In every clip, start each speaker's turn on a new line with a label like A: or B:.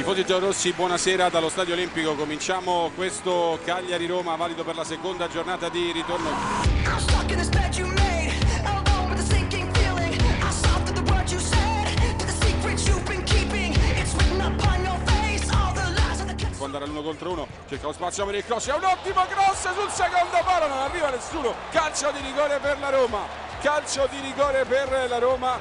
A: Tifosi giallorossi, buonasera dallo Stadio Olimpico. Cominciamo questo Cagliari-Roma valido per la seconda giornata di ritorno. Può andare all'1 contro 1, cerca lo spazio per il cross, è un ottimo cross sul secondo palo, non arriva nessuno. Calcio di rigore per la Roma, calcio di rigore per la Roma.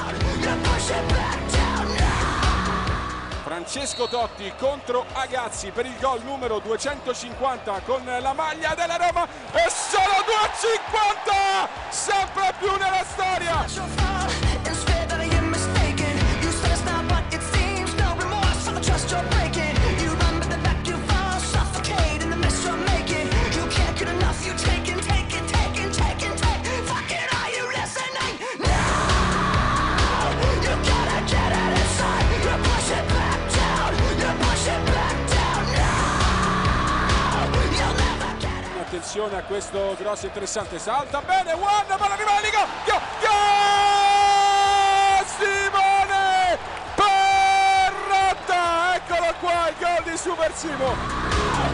A: Francesco Totti contro Agazzi per il gol numero 250 con la maglia della Roma e solo 250, sempre più nella storia. Attenzione a questo cross interessante, salta bene, palla arriva lì, gol! Simone Perrotta, eccolo qua il gol di Super Simo.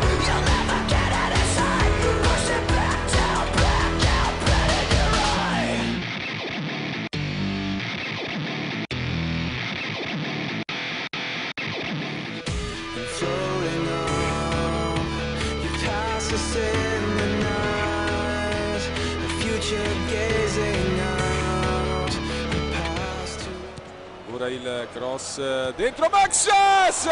A: Ora il cross dentro Maxes!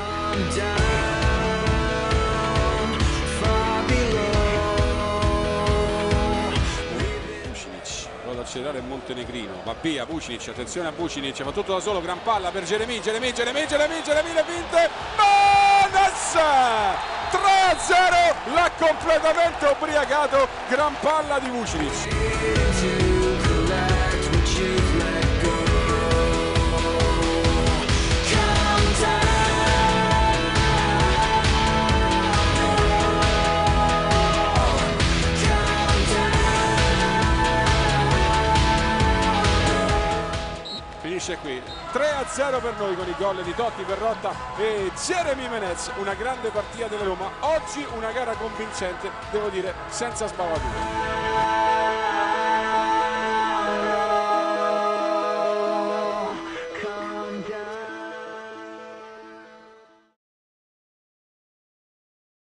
A: Vucinic, vuole accelerare il montenegrino, va via Vucinic, attenzione a Vucinic, fa tutto da solo, gran palla per Jeremy, le finte, Manes! 3-0, l'ha completamente ubriacato, gran palla di Vucinic. Finisce qui 3-0 per noi con i gol di Totti, Perrotta e Jeremy Menez. Una grande partita della Roma, oggi una gara convincente, devo dire senza sbavature.